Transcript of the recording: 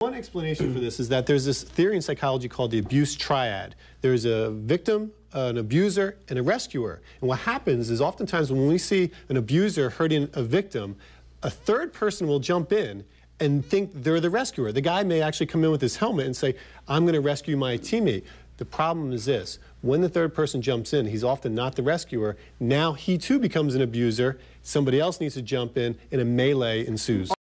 one explanation for this is that there's this theory in psychology called the abuse triad. There's a victim, an abuser, and a rescuer. And what happens is oftentimes when we see an abuser hurting a victim, a third person will jump in and think they're the rescuer. The guy may actually come in with his helmet and say, I'm going to rescue my teammate. The problem is this: when the third person jumps in, he's often not the rescuer. Now he too becomes an abuser. Somebody else needs to jump in, and a melee ensues.